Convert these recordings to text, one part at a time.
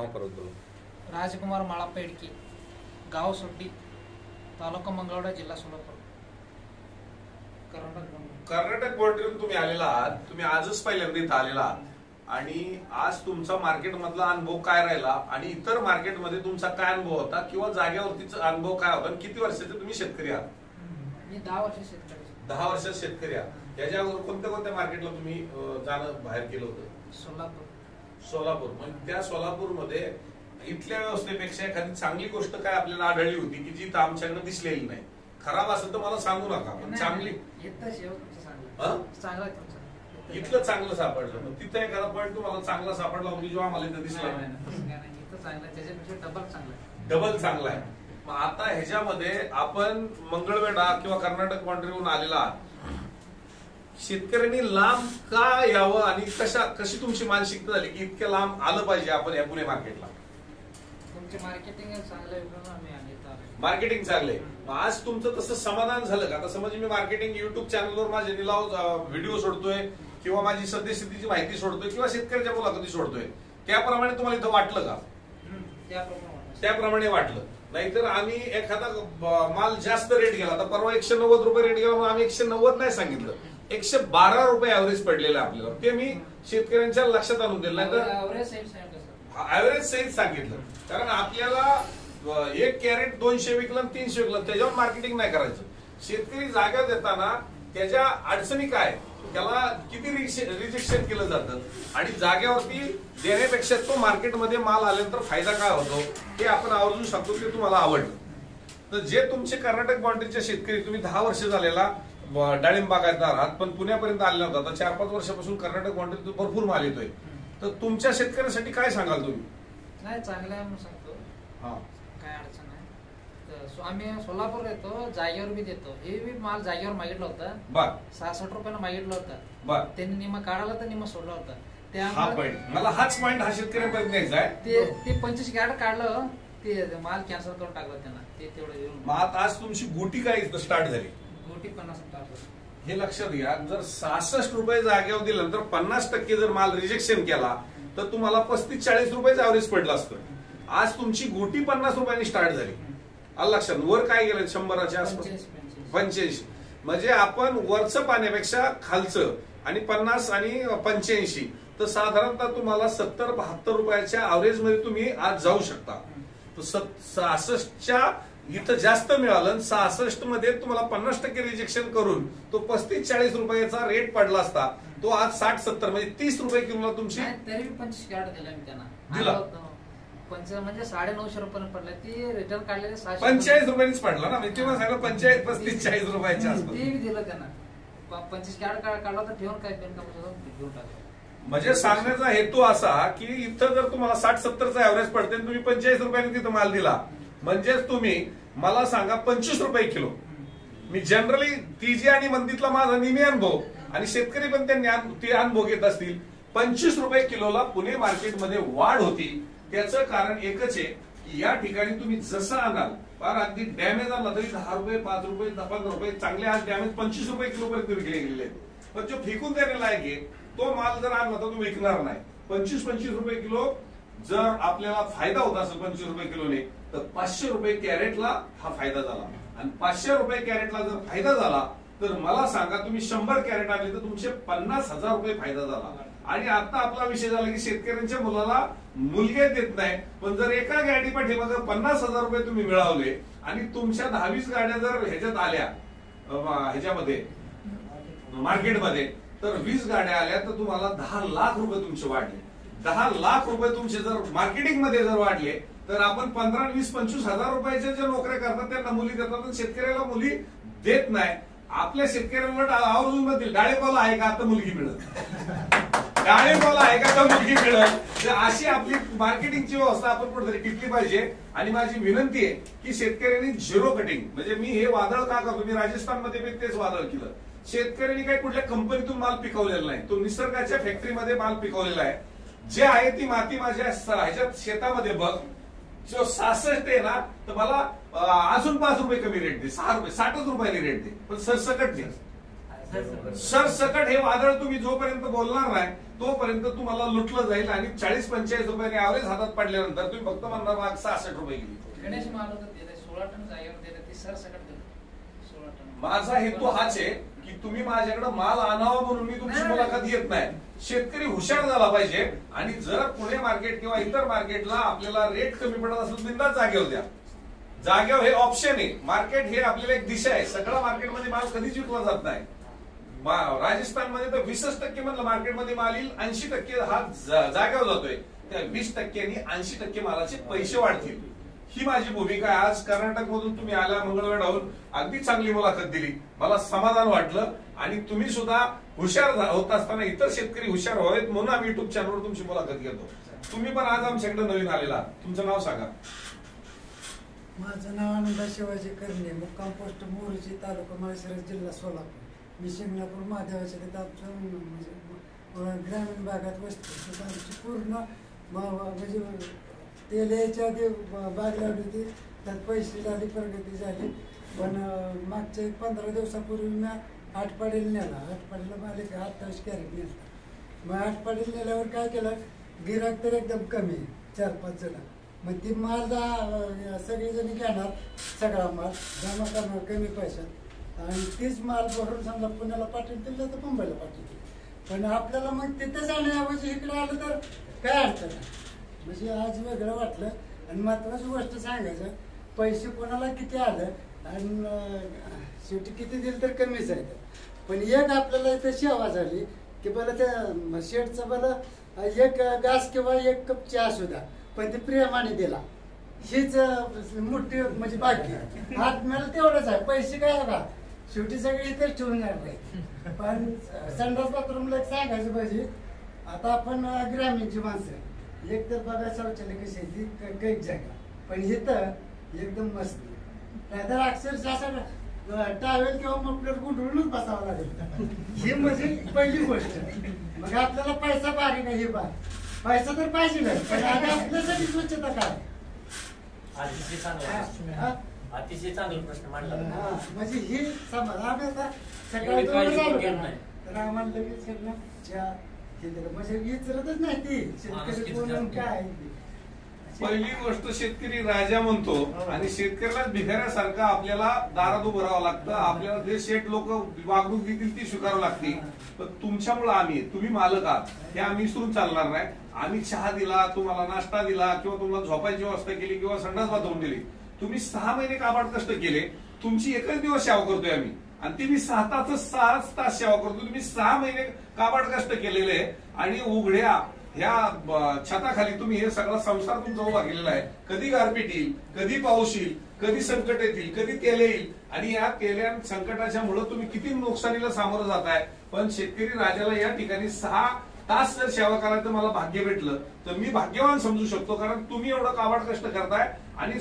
नाव परत बोला. राजकुमार माळाप्पा इडकी, गाव सुड्डी, तालुका मंगळवेढा, जिल्हा सोलापूर, कर्नाटक बॉर्डरवरून तुम्ही आलेला आहात. तुम्ही आजच पहिल्यांदा इथं आलेला आहात आणि आज तुमचा मार्केट मधला अनुभव काय राहिला आणि इतर मार्केटमध्ये तुमचा काय अनुभव होता किंवा जागेवरतीचा अनुभव काय होता आणि किती वर्षाचे तुम्ही शेतकरी आहात? मी 10 वर्ष शेतकरी. 10 वर्षात शेतकरी आहात. याच्यावर कोणत्या कोणत्या मार्केटला तुम्ही जाणं बाहेर केलं होतं? सोलापूर. म्हणजे त्या सोलापूरमध्ये इथल्या व्यवस्थेपेक्षा एखादी चांगली गोष्ट काय आपल्याला आढळली होती की जी आमच्याकडे दिसलेली नाही? खराब असेल तर मला सांगू नका, पण चांगली इथलं चांगलं सापडलं. मग तिथं एखादा पॉईंट तुम्हाला चांगला सापडला होती जो आम्हाला इथं दिसला डबल चांगला आहे. मग आता ह्याच्यामध्ये आपण मंगळवेढा किंवा कर्नाटक बाउंड्रीवरून आलेला आहात. शेतकऱ्यांनी लांब का यावं आणि कशी तुमची मानसिकता झाली की इतक्या लांब आलं पाहिजे आपण या पुणे मार्केटला? मार्केटिंग चांगलंय. आज तुमचं तसं समाधान झालं का? आता समज मी मार्केटिंग युट्यूब चॅनलवर माझे निलाव व्हिडिओ सोडतोय किंवा माझी सद्यस्थितीची माहिती सोडतोय किंवा शेतकऱ्याच्या मुलाखती सोडतोय, त्याप्रमाणे तुम्हाला इथं वाटलं का? त्याप्रमाणे वाटलं. नाहीतर आम्ही एखादा माल जास्त रेट गेला, आता परवा 190 रुपये रेट गेला म्हणून आम्ही 190 नाही सांगितलं, 112 रुपये ऍव्हरेज पडलेलं आपल्याला. ते मी शेतकऱ्यांच्या लक्षात आणून दिलं. नाही तर ऍव्हरेज सहित सांगितलं. कारण आपल्याला 1 कॅरेट 200 विकलं 300 विकलं त्याच्यावर मार्केटिंग नाही करायचं. शेतकरी जागा देताना त्याच्या अडचणी काय, त्याला किती रिजेक्शन केलं जातं आणि जागेवरती देण्यापेक्षा तो मार्केटमध्ये माल आल्यानंतर फायदा काय होतो ते आपण आवर्जून सांगतो ते तुम्हाला आवडलं. तर जे तुमचे कर्नाटक बाउंड्रीचे शेतकरी, तुम्ही 10 वर्ष झालेला डाळिंब बागायतदार आहात पण पुण्यापर्यंत आलेला होता, आता 4-5 वर्षापासून कर्नाटक बाउंड्रीत भरपूर माल येतोय, तर तुमच्या शेतकऱ्यांसाठी काय सांगाल तुम्ही? नाही, चांगलं आहे म्हणून सांगतो. काय अडचण नाही. आम्ही सोलापूर येतो, जागेवर बी देतो. हे बी माल जागेवर मागितलं होतं. 66 रुपयाला मागितलं होतं. त्यांनी निम्मा काढाला तर निम्मा सोडला होता. मला हाच पॉईंट हा शेतकऱ्यांपर्यंत न्यायचा आहे. ते 25 कॅरेट काढलं, ते माल कॅन्सल करून टाकला त्यांना. ते तेवढं येऊन आज तुमची गोटी काय स्टार्ट झाली? गोटी 50 हे लक्षात घ्या. जर 66 रुपये जागेवर दिलं तर 50% जर माल रिजेक्शन केला तर तुम्हाला 35-40 रुपयाचं ऍव्हरेज पडलं असतं. आज तुमची गोटी 50 रुपयांनी स्टार्ट झाली. लक्षात वर काय गेलं 100च्या आसपास 85. म्हणजे आपण वरचं पाण्यापेक्षा खालचं आणि 50 आणि 85 तर साधारणतः तुम्हाला 70-72 रुपयाच्या ऍव्हरेज मध्ये तुम्ही आज जाऊ शकता. 66च्या इथं जास्त मिळालं, 66 मध्ये तुम्हाला 50% रिजेक्शन करून तो 35-40 रुपयाचा रेट पडला असता, तो आज 60-70 म्हणजे 30 रुपये किलोला तुमची. तरी 25 कॅरेट दिला मी त्यांना. म्हणजे 950 रुपये पडला. ती रिटर्न काढलेले 45 रुपयांनीच पडला ना. तेव्हा सांगा 35-40 रुपयाच्या आसपास ते दिलं त्यांना. 25 कॅरेट काढला तर ठेवून काय घेऊन टाकलं. म्हणजे सांगण्याचा हेतू असा की इथं जर तुम्हाला 60-70चा ऍव्हरेज पडते तुम्ही 45 रुपयांनी तिथं माल दिला, म्हणजेच तुम्ही मला सांगा 25 रुपये किलो. मी जनरली तिजी आणि मंदीतला माझा नेहमी अनुभव आणि शेतकरी पण त्यांनी ते अनुभव घेत असतील. 25 रुपये किलोला पुणे मार्केटमध्ये वाढ होती. त्याचं कारण एकच आहे की या ठिकाणी तुम्ही जसं आणाल, फार अगदी डॅमेज आणला तरी 10 रुपये 5 रुपये 15 रुपये चांगले आज डॅमेज 25 रुपये किलो पर्यंत विकले गेलेले आहेत. पण जो फेकून देण्याला आहे तो माल जर आणला तर तो विकणार नाही. 25 रुपये किलो जर आपल्याला फायदा होत असेल 25 रुपये किलोने तर 500 रुपये कॅरेटला हा फायदा झाला. आणि 500 रुपये कॅरेटला जर फायदा झाला तर मला सांगा तुम्ही 100 कॅरेट आणले तर तुमचे 50,000 रुपये फायदा झाला. आणि आता आपला विषय झाला की शेतकऱ्यांच्या मुलाला मुलगे देत नाही, पण जर एका गाडी पाठीमागे 50,000 रुपये तुम्ही मिळवले आणि तुमच्या 10-20 गाड्या जर ह्याच्यात आल्या ह्याच्यामध्ये मार्केटमध्ये तर 20 गाड्या आल्या तर तुम्हाला 10 लाख रुपये तुमचे वाढले. 10 लाख रुपये तुमचे जर मार्केटिंग मध्ये जर वाढले तर आपण 15, 20, 25 हजार रुपयाच्या ज्या नोकऱ्या करतात त्यांना मुली देतात, शेतकऱ्याला मुली देत नाही. आपल्या शेतकऱ्यांना आवर्जून म्हणतील डाळिंबाला आहे का आता मुलगी मिळत, डाळिंबाला आहे का आता मुलगी मिळत. तर अशी आपली मार्केटिंगची व्यवस्था आपण कुठेतरी टिकली पाहिजे. आणि माझी विनंती आहे की शेतकऱ्यांनी झिरो कटिंग, म्हणजे मी हे वादळ का करतो, मी राजस्थानमध्ये तेच वादळ केलं. शेतकऱ्यांनी काही कुठल्या कंपनीतून माल पिकवलेला नाही, तो निसर्गाच्या फॅक्टरीमध्ये माल पिकवलेला आहे. जे आहे ती माती माझ्या ह्याच्यात शेतामध्ये बघ, जो 66 आहे ना तर मला अजून 5 रुपये कमी रेट दे, 6 रुपये 60 रुपयाने रेट दे, पण सरसकट दे. सरसकट हे वादळ तुम्ही जोपर्यंत बोलणार नाही तोपर्यंत तुम्हाला लुटलं जाईल आणि 40-45 रुपयाने ऍव्हरेज हातात पडल्यानंतर तुम्ही फक्त म्हणणार माग 66 रुपये गेली. गणेश महाराज 16 टन जागेवर दिले ते सरसकट दिलं 16 टन. माझा हेतू हाच आहे की तुम्ही माझ्याकडे माल आणावा म्हणून मी तुमची मुलाखत घेत नाही. शेतकरी हुशार झाला पाहिजे आणि जर पुणे मार्केट किंवा इतर मार्केटला आपल्याला रेट कमी पडत असेल बिंदास जागेवर द्या. जागेवर हे ऑप्शन आहे. मार्केट हे आपल्याला एक दिशा आहे. सगळा मार्केटमध्ये माल कधीच विकला जात नाही. राजस्थानमध्ये तर 20% मधलं मार्केटमध्ये माल येईल, 80% हा जागेवर जातोय. त्या 20% 80% मालाचे पैसे वाढतील. ही माझी भूमिका आहे. आज कर्नाटक मधून तुम्ही आला, मंगळवेढाहून अगदी चांगली मुलाखत दिली, मला समाधान वाटलं. आणि तुम्ही सुद्धा हुशार होत असताना इतर शेतकरी हुशार व्हावेत म्हणून आम्ही युट्यूब चॅनलवर तुमची मुलाखत घेतो. तुम्ही पण आज आमच्याकडे नवीन आलेला, तुमचं नाव सांगा. माझं नाव आनंदा शिवाजी करणे, मुक्काम पोस्ट मोरुची, तालुका माळशिरस, जिल्हा सोलापूर. मी शिंगणापूर महादेवाच्या तिथं आमचं म्हणजे ग्रामीण भागात वस्ती. आमची पूर्ण म्हणजे तेल यायच्या आधी बाग लावली होती, त्यात पैसे झाली, प्रगती झाली. पण मागच्या 15 दिवसापूर्वी मी आटपाडीला नेला. आटपाडीला मालिक 28 कॅरेट नेला. मग आटपाडीला नेल्यावर काय केलं, गिराक तर एकदम कमी, 4-5 जण. मग ती माल सगळेजण घेणार, सगळा माल जमा करणार कमी पैशात आणि तीच माल भरून समजा पुण्याला पाठवतील तर मुंबईला पाठवतील. पण आपल्याला मग तिथं जाण्याऐवजी इकडे आलं तर काय अडचण आहे. म्हणजे आज वेगळं वाटलं. आणि महत्वाची गोष्ट सांगायचं, पैसे कोणाला किती आलं आणि शेवटी किती दिलं तर कमीच आहे. पण एक आपल्याला इथं सेवा झाली की बरं त्या शेटचं बरं एक घास किंवा एक कप चहा सुद्धा पण ते प्रेमाने दिला. हीच मोठी म्हणजे बाकी हात मला तेवढंच आहे. पैसे काय बघा शेवटी सगळे इथेच ठेवून नाही. पण संडास बाथरूमला एक सांगायचं पाहिजे, आता आपण ग्रामीणची माणसं एक तर बघा शौचालय कशी आहे ती काही जागा, पण इथं एकदम मस्त. नाहीतर अक्षरशः असं टावेल किंवा मफलर गुंडळूनच बसावं लागेल. ही म्हणजे पहिली गोष्ट. मग आपल्याला पैसा बारीक नाही, हे बार पैसा तर पाहिजे नाही, पण आपल्यासाठी स्वच्छता काय. अतिशय चांगला प्रश्न मांडला. म्हणजे ही समज आम्ही आता सकाळी तर आम्हाला लगेच चहा म्हणजे विचारतच नाही ती शेतकरी कोण काय. पहिली गोष्ट शेतकरी राजा म्हणतो आणि शेतकऱ्याला भिकाऱ्यासारखं आपल्याला दारात उभं राहावं लागतं. आपल्याला जे शेठ लोक वागणूक देतील ती स्वीकारावं लागते. पण तुमच्यामुळे आम्ही, तुम्ही मालक आहात हे आम्ही विसरून चालणार नाही. आम्ही चहा दिला, तुम्हाला नाश्ता दिला किंवा तुम्हाला झोपायची व्यवस्था केली किंवा संडास बाथरूम दिली. तुम्ही 6 महिने काबाड कष्ट केले, तुमची एकच दिवस सेवा करतोय आम्ही आणि ती मी 6 तास सेवा करतो. तुम्ही 6 महिने काबाड कष्ट केलेले आणि उघड्या ह्या छताखाली तुम्ही हे सगळा संसार तुमचा उभा केलेला आहे. कधी गारपीट येईल, कधी पाऊस येईल, कधी संकट येतील, कधी तेल येईल आणि या तेल्या संकटाच्या मुळे तुम्ही किती नुकसानीला सामोरं जाताय. पण शेतकरी राजाला या ठिकाणी 6 तास जर सेवा करायचं मला भाग्य भेटलं तर मी भाग्यवान समजू शकतो. कारण तुम्ही एवढं काबाड कष्ट करताय आणि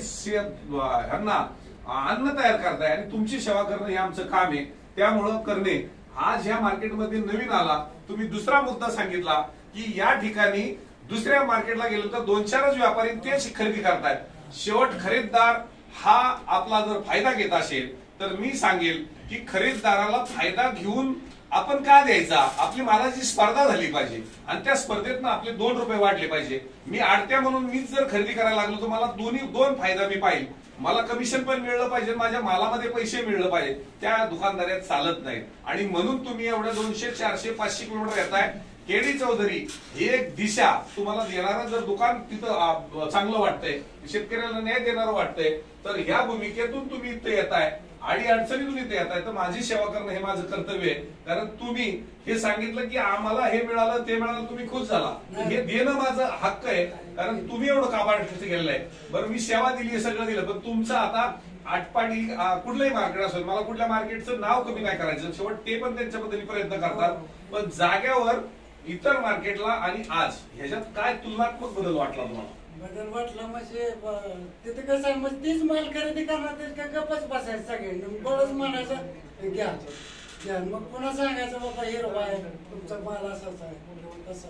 ह्यांना अन्न तयार करताय आणि तुमची सेवा करणं हे आमचं काम आहे. त्यामुळं करणे. आज ह्या मार्केटमध्ये नवीन आला, तुम्ही दुसरा मुद्दा सांगितला की या ठिकाणी दुसऱ्या मार्केटला गेलो तर 2-4च व्यापारी तेच खरेदी करतायत. शेवट खरेदीदार हा आपला जर फायदा घेत असेल तर मी सांगेल की खरेदीदाराला फायदा घेऊन आपण का द्यायचा. आपली मालाची स्पर्धा झाली पाहिजे आणि त्या स्पर्धेतनं आपले 2 रुपये वाढले पाहिजे. मी आडत्या म्हणून मीच जर खरेदी करायला लागलो तर मला 2 फायदा मी पाहिजे. मला कमिशन पण मिळलं पाहिजे, माझ्या मालामध्ये पैसे मिळलं पाहिजे. त्या दुकानदारात चालत नाही आणि म्हणून तुम्ही एवढ्या 200, 400, 500 किलोमीटर येताय. केडी चौधरी ही एक दिशा तुम्हाला देणारं जर दुकान तिथं चांगलं वाटतंय, शेतकऱ्याला न्याय देणारं वाटतंय तर ह्या भूमिकेतून तुम्ही इथे येताय आणि अडचणीतून इथे येताय तर माझी सेवा करणं हे माझं कर्तव्य आहे. कारण तुम्ही हे सांगितलं की आम्हाला हे मिळालं ते मिळालं, तुम्ही खुश झाला. हे देणं माझं हक्क आहे कारण तुम्ही एवढं काबाड केलेलं आहे. बरं मी सेवा दिली, हे सगळं दिलं, पण तुमचं आता आटपाडी कुठलंही मार्केट असेल, मला कुठल्या मार्केटचं नाव कमी नाही करायचं. शेवट ते पण त्यांच्या पद्धतीने प्रयत्न करतात. पण जाग्यावर इतर मार्केटला आणि आज ह्याच्यात काय तुलनात्मक बदल वाटला तुम्हाला? बदल वाटला म्हणजे तिथे कसं आहे, मग तीच माल खरेदी करणार तर गप्पच बसायचं सगळ्यांनी, बळच म्हणायचं घ्या. मग पुन्हा सांगायचं बाबा हिरवा आहे तुमचा माल असाच आहे तसाच आहे.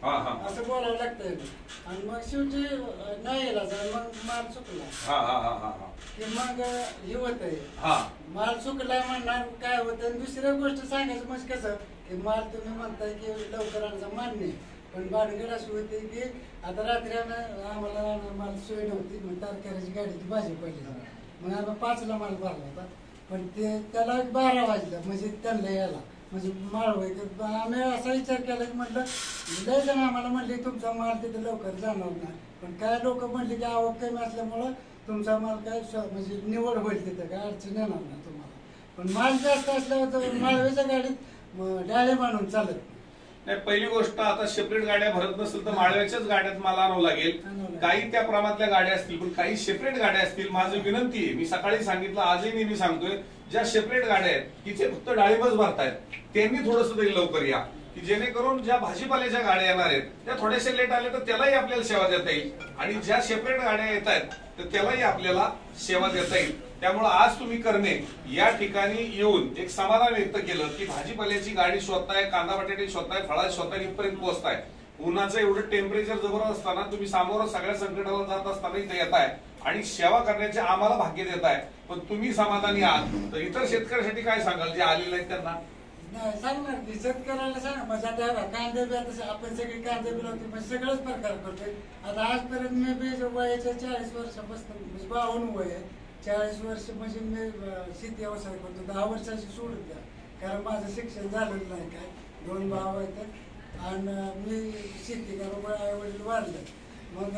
असं बोलावं लागतंय. आणि मग शेवटी नाही गेला मग माल चुकला की मग हे होतंय माल चुकला म्हणणार काय होतं. आणि दुसऱ्या गोष्ट सांगायचं म्हणजे कसं की माल तुम्ही म्हणताय की लवकर आणायचं मान्य, पण भानगड अशी होती की आता रात्री आम्हाला माल सोय नव्हती. मग तरकारीची गाडीची भाजी पडली, मग आम्ही 5ला माल भरला होता, पण ते त्याला 12 वाजलं म्हणजे त्यांना यायला म्हणजे माळ व्हायचं. आम्ही असा विचार केला की म्हटलं लय जण आम्हाला म्हणले तुमचा माल तिथे लवकर जाणार नाही, पण काय लोक म्हणले की आवक कमी असल्यामुळं तुमचा माल काय म्हणजे निवड होईल, तिथं काय अडचण येणार नाही तुम्हाला. पण माल जास्त असल्यावर तर माळवेच्या गाडीत डाळे बांधून चालत नाही. पहिली गोष्ट आता सेपरेट गाड्या भरत नसेल तर माळव्याच्याच गाड्यात मला आणावं लागेल. काही त्या प्रमाणातल्या गाड्या असतील, पण काही सेपरेट गाड्या असतील. माझं विनंती आहे, मी सकाळी सांगितलं आजही नेहमी सांगतोय, ज्या सेपरेट गाड्या आहेत तिथे फक्त डाळिंबच भरतायत त्यांनी थोडस तरी लवकर या, की जेणेकरून ज्या भाजीपाल्याच्या गाड्या येणार आहेत त्या थोड्याशा लेट आल्या तर त्यालाही आपल्याला सेवा देता येईल, आणि ज्या सेपरेट गाड्या येत आहेत तर त्यालाही आपल्याला सेवा देता येईल. त्यामुळे आज तुम्ही करणे या ठिकाणी येऊन एक समाधान व्यक्त केलं की भाजीपाल्याची गाडी शोधताय, कांदा बटाटे शोधताय, फळा शोधताय, इथपर्यंत पोहोचताय. उन्हाचं एवढं टेम्परेचर जबरदस्त असताना तुम्ही सामोरं सगळ्या संकटाला जात असताना इथे येताय आणि सेवा करण्याचे आम्हाला भाग्य देत आहे. पण तुम्ही समाधानी आहात तर इतर शेतकऱ्यांसाठी काय सांगाल जे आलेले आहेत त्यांना? नाही सांगणार की शेतकऱ्याला सांगा. म्हणजे आता कांदे बी आता आपण सगळे कांदे बी लावतो, म्हणजे सगळंच प्रकार करतोय. आता आजपर्यंत मी बी वयाच्या 40 वर्षापासून म्हणजे 52 वय आहे, 40 वर्ष म्हणजे मी शेती व्यवसाय करतो. 10 वर्षाची सोडून द्या, कारण माझं शिक्षण झालेलं नाही काय. 2 भाव आहेत आणि मी शेती करा, आई वडील वारले, मग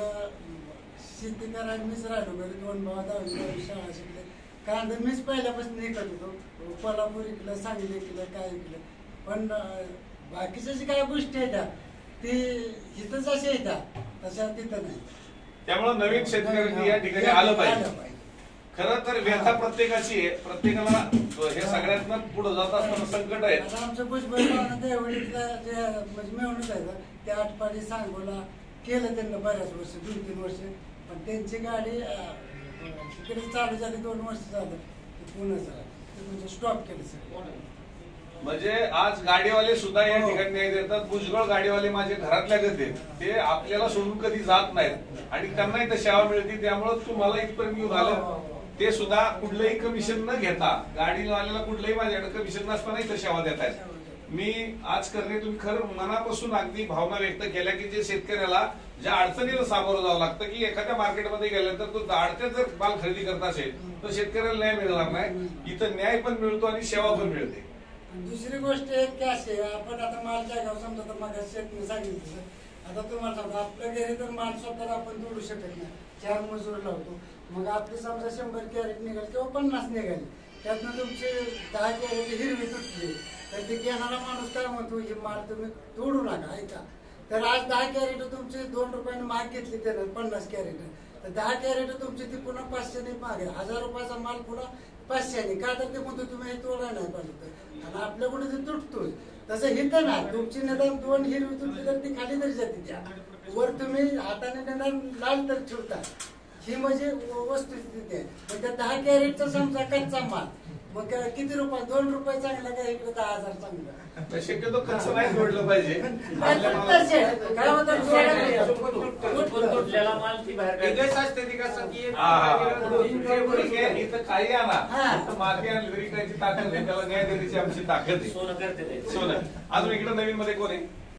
शेती करायला मीच राहिलो घरी. 2 भाव 10वी शाळा शिकले. कांदा मीच पहिल्यापासून विकत होतो, कोल्हापूर इकलं, सांगली इकलं, काय इकलं. पण बाकीच्या जी काही गोष्टी आहेत ती इथं जशा येतात तशा तिथं नाही. त्यामुळे नवीन शेतकऱ्यांनी या ठिकाणी आलं पाहिजे. खरं तर व्यथा प्रत्येकाची आहे, प्रत्येकाला हे सगळ्यातनं पुढे जात असताना संकट आहे. आता आमचं भुजबळ देवडीतलं जे म्हणजे मिळवणूक आहे ते आटपाडी सांगोला केलं त्यांना बऱ्याच वर्ष, 2-3 वर्ष. पण त्यांची गाडी तिकडे चालू झाली 2 वर्ष झालं, पुन्हा म्हणजे स्टॉप केलं सगळं. म्हणजे आज गाडीवाले सुद्धा या ठिकाणी न्याय देतात. भुजबळ गाडीवाले माझे घरातल्या गते, ते आपल्याला सोडून कधी जात नाहीत आणि त्यांना इथं सेवा मिळते. त्यामुळे तुम्हाला इथपर्यंत घेऊन आलं, ते सुद्धा कुठलंही कमिशन न घेता, गाडीवाल्याला कुठलंही माझ्याकडे कमिशन नसताना इथं सेवा देत आहेत. मी आज करणे तुम्ही खरं मनापासून अगदी भावना व्यक्त केल्या की जे शेतकऱ्याला ज्या अडचणीला सामोरं जावं लागतं, की एखाद्या मार्केटमध्ये गेल्यानंतर तो अडचण जर माल खरेदी करत असेल तर शेतकऱ्याला न्याय मिळणार नाही. इथं न्याय पण मिळतो आणि सेवा पण मिळते. दुसरी गोष्ट एक की असे आपण आता माल जागावर समजा तर मग शेतकरी सांगितलं, आता तुम्हाला सांगतो आपल्या घरी तर माल स्वतःला आपण तोडू शकत नाही, 4 मजूर लावतो. मग आपली समजा 100 कॅरेट निघाले किंवा 50 निघाले, त्यातनं तुमचे 10 कॅरेट हिरवी तुटली तर ते घेणारा माणूस काय म्हणतो हे माल तुम्ही तोडू नका, ऐका. तर आज 10 कॅरेट तुमची 2 रुपयाने महाग घेतली त्यानं 50 कॅरेट, तर 10 कॅरेट तुमची ती पुन्हा 500 मागे, 1000 रुपयाचा माल पुन्हा 500. का तर ते म्हणतो तुम्ही हे तोडा नाही पाहिजे, आणि आपल्याकडे ते तुटतोय. तसं हिथं ना तुमची निदान 2 हिरवी तुटली तर ती खाली तरी जाते, त्या वर तुम्ही हाताने निदान लाल तर ठेवता. ही म्हणजे वस्तुस्थिती आहे. मग त्या 10 कॅरेटचा समजा कच्चा माल मग किती रुपये, 2 रुपये चांगला काय, इकडे 10,000 चांगला. शक्यतो कच्चं नाही जोडलं पाहिजे. काय होतं तुटलेला माल ती बाहेर इथं काही आणा, माती आणली तरी कायची ताकद आहे, त्याला न्याय देण्याची आमची ताकद आहे. सोनं करते सोनं. अजून इकडे नवीन मध्ये कोण आहे?